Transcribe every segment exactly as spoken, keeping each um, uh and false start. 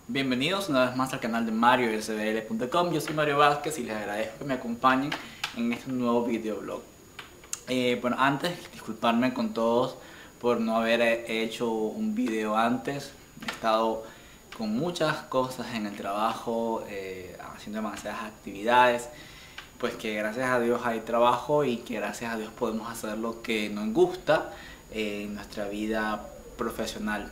Bienvenidos una vez más al canal de Mario S B L punto com. Yo soy Mario Vázquez y les agradezco que me acompañen en este nuevo videoblog. Eh, bueno, antes disculparme con todos por no haber hecho un video antes. He estado con muchas cosas en el trabajo, eh, haciendo demasiadas actividades. Pues que gracias a Dios hay trabajo y que gracias a Dios podemos hacer lo que nos gusta eh, en nuestra vida profesional.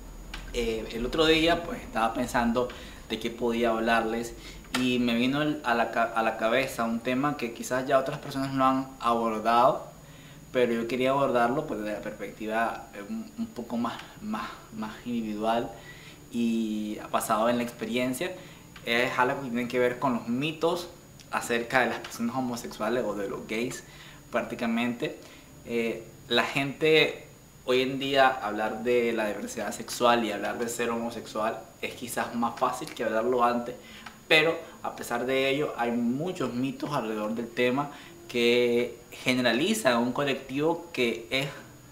Eh, el otro día pues estaba pensando de qué podía hablarles y me vino a la, a la cabeza un tema que quizás ya otras personas no han abordado, pero yo quería abordarlo pues desde la perspectiva un, un poco más, más, más individual y basado en la experiencia. Es algo que tiene que ver con los mitos acerca de las personas homosexuales o de los gays prácticamente. Eh, la gente hoy en día hablar de la diversidad sexual y hablar de ser homosexual es quizás más fácil que hablarlo antes, pero a pesar de ello hay muchos mitos alrededor del tema que generalizan un colectivo que es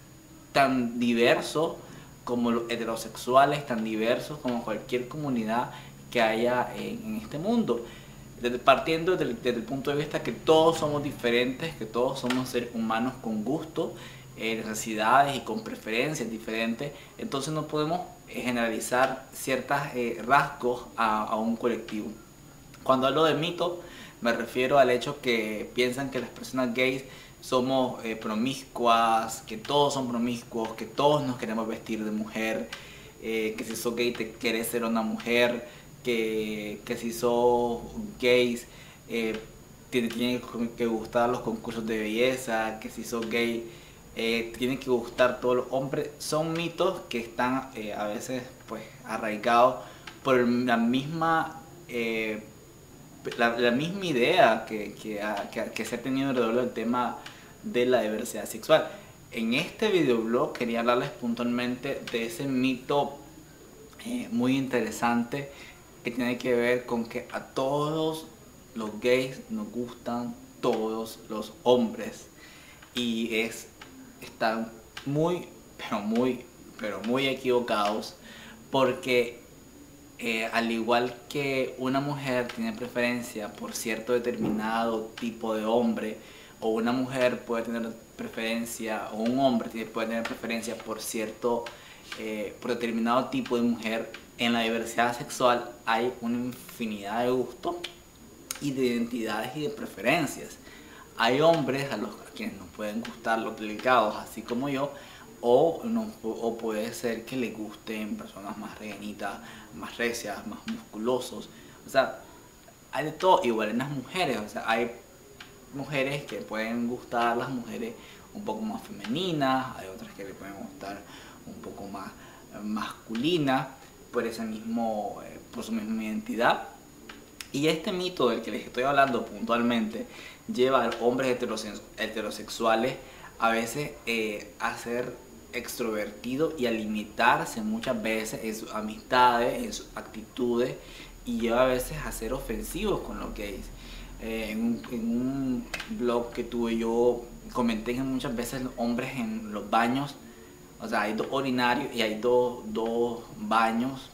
tan diverso como los heterosexuales, tan diversos como cualquier comunidad que haya en, en este mundo. Desde, partiendo desde, desde el punto de vista que todos somos diferentes, que todos somos seres humanos con gusto, eh, necesidades y con preferencias diferentes, entonces no podemos eh, generalizar ciertos eh, rasgos a, a un colectivo. Cuando hablo de mito, me refiero al hecho que piensan que las personas gays somos eh, promiscuas, que todos son promiscuos, que todos nos queremos vestir de mujer, eh, que si sos gay te querés ser una mujer, que, que si sos gays eh, te tienen que gustar los concursos de belleza, que si sos gay eh, tienen que gustar todos los hombres. Son mitos que están eh, a veces pues arraigados por la misma eh, la, la misma idea que, que, que, que se ha tenido alrededor del tema de la diversidad sexual. En este videoblog quería hablarles puntualmente de ese mito eh, muy interesante que tiene que ver con que a todos los gays nos gustan todos los hombres y es, están muy, pero muy, pero muy equivocados porque eh, al igual que una mujer tiene preferencia por cierto determinado tipo de hombre, o una mujer puede tener preferencia, o un hombre puede tener preferencia por cierto, eh, por determinado tipo de mujer, en la diversidad sexual hay una infinidad de gustos y de identidades y de preferencias. Hay hombres a los a quienes nos pueden gustar los delicados, así como yo, o, no, o puede ser que les gusten personas más rellenitas, más recias, más musculosos. O sea, hay de todo, igual en las mujeres. O sea, hay mujeres que pueden gustar las mujeres un poco más femeninas, hay otras que le pueden gustar un poco más masculinas por ese mismo, eh, por su misma identidad. Y este mito del que les estoy hablando puntualmente lleva a hombres heterosexuales a veces eh, a ser extrovertidos y a limitarse muchas veces en sus amistades, en sus actitudes, y lleva a veces a ser ofensivos con los gays. Eh, en, un, en un blog que tuve yo comenté que muchas veces los hombres en los baños, o sea, hay dos urinarios y hay dos, dos baños.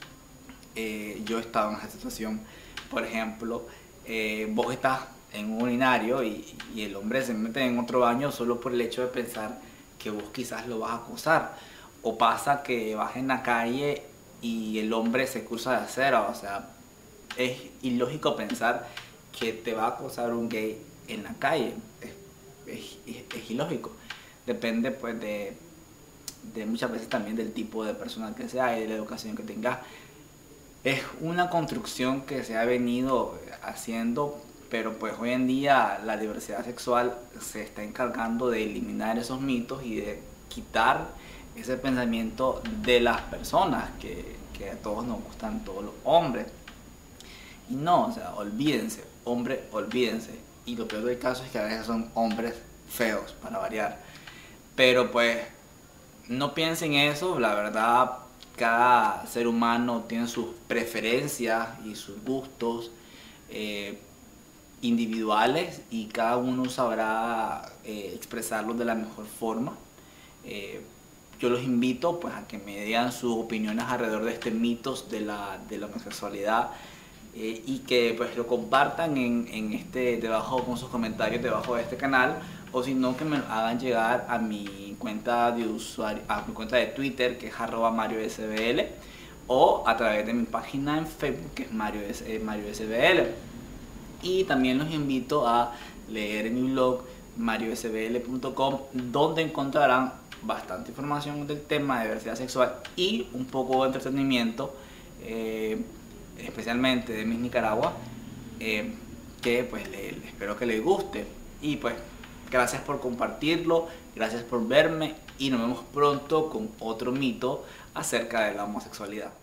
Eh, yo he estado en esa situación. Por ejemplo, eh, vos estás en un urinario y, y el hombre se mete en otro baño solo por el hecho de pensar que vos quizás lo vas a acosar. O pasa que vas en la calle y el hombre se cruza de acera. O sea, es ilógico pensar que te va a acosar un gay en la calle. Es, es, es ilógico. Depende pues de, de muchas veces también del tipo de persona que sea y de la educación que tengas. Es una construcción que se ha venido haciendo, pero pues hoy en día la diversidad sexual se está encargando de eliminar esos mitos y de quitar ese pensamiento de las personas, que, que a todos nos gustan todos los hombres. Y no, o sea, olvídense, hombres, olvídense. Y lo peor del caso es que a veces son hombres feos, para variar. Pero pues, no piensen eso, la verdad, cada ser humano tiene sus preferencias y sus gustos eh, individuales y cada uno sabrá eh, expresarlos de la mejor forma. Eh, yo los invito pues a que me digan sus opiniones alrededor de este mitos de la, de la homosexualidad, eh, y que pues lo compartan en, en este, debajo con sus comentarios debajo de este canal, o si no que me lo hagan llegar a mi cuenta de usuario, a mi cuenta de Twitter, que es arroba mariosbl, o a través de mi página en Facebook, que es Mario, eh, mariosbl. Y también los invito a leer en mi blog mariosbl punto com, donde encontrarán bastante información del tema de diversidad sexual y un poco de entretenimiento, eh, especialmente de Miss Nicaragua, eh, que pues le, le espero que les guste. Y pues gracias por compartirlo, gracias por verme y nos vemos pronto con otro mito acerca de la homosexualidad.